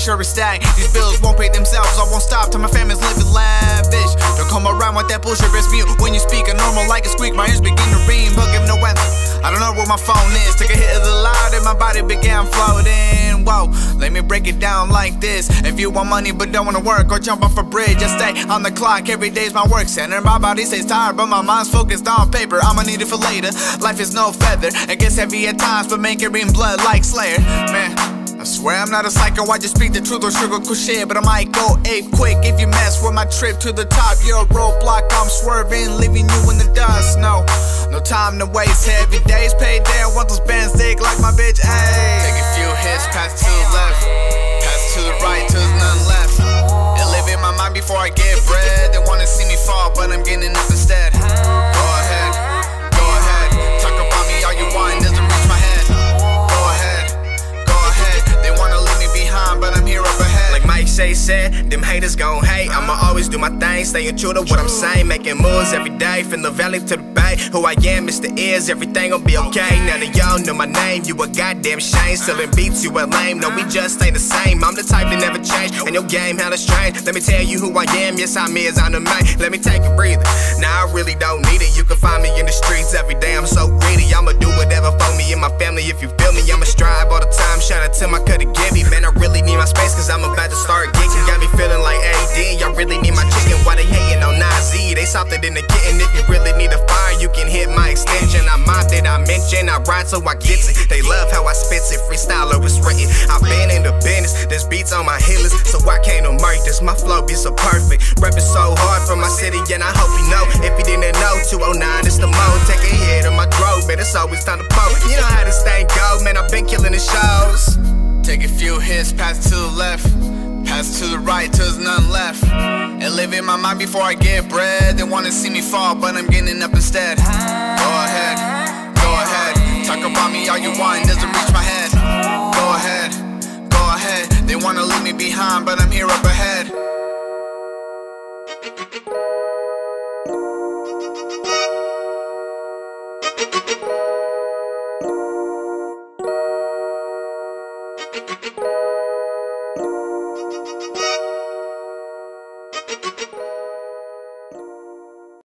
sure it's stacked. These bills won't pay themselves, I won't stop till my family's living lavish. Don't come around with that bullshit, rest mute. When you speak, I'm normal like a squeak. My ears begin to ring, but give no answer. I don't know where my phone is. Took a hit of the loud and my body began floating. Whoa, let me break it down like this. If you want money but don't wanna work or jump off a bridge, just stay on the clock. Every day's my work center. My body stays tired, but my mind's focused on paper. I'ma need it for later. Life is no feather. It gets heavy at times, but make it rain blood like Slayer. Man, I swear I'm not a psycho, I just speak the truth or sugarcoat shit. But I might go ape quick if you mess with my trip to the top. You're a roadblock, I'm swerving, leaving you in the dust. No time to waste, heavy days paid down. Want those bands thick like my bitch, ayy. Take a few hits, pass to the left, pass to the right till there's none left. And live in my mind before I get bread. They wanna see me fall, but I'm getting up instead. Go ahead, talk about me all you want, doesn't reach my head. Go ahead, they wanna leave me behind, but I'm here up ahead. Like Mike Shay said, them haters gon' hate. I'ma always do my thing, staying true to what I'm saying. Making moves every day, from the valley to the bay. Who I am, Mr. Is, everything gon' be okay. None of y'all know my name, you a goddamn shame. Selling beats, you a lame, no, we just ain't the same. I'm the type that never change, and your game hella strange. Let me tell you who I am, yes I'm the man. Let me take a breather, now I really don't need it. You can find me in the streets every day, I'm so greedy. I'ma do whatever for me and my family, if you feel me. I'ma strive all the time, shout out to my cutie Gibby. Man, I really need my space, cause I'm about to start geeking. Got me feeling like AD, y'all really need my chicken. Why they hating on Nazi? They softer than the kitten. If you really need a fire, you can hit my extension. I mob that I mention, I ride so I get it. They love how I spit it, freestyle or it's written. I've been in the business, there's beats on my hit list, so I can't murk this. My flow be so perfect, reppin' so hard for my city, and I hope you know. If you didn't know, 209 is the mode. Take a hit of my throat, man, it's always time to poke. You know how this thing go, man, I've been killing the shows. Take a few hits, pass to the left, pass to the right till there's none left. And live in my mind before I get bread. They wanna see me fall, but I'm getting up instead. Go ahead, talk about me all you want, doesn't reach my head. Go ahead, they wanna leave me behind, but I'm here up ahead.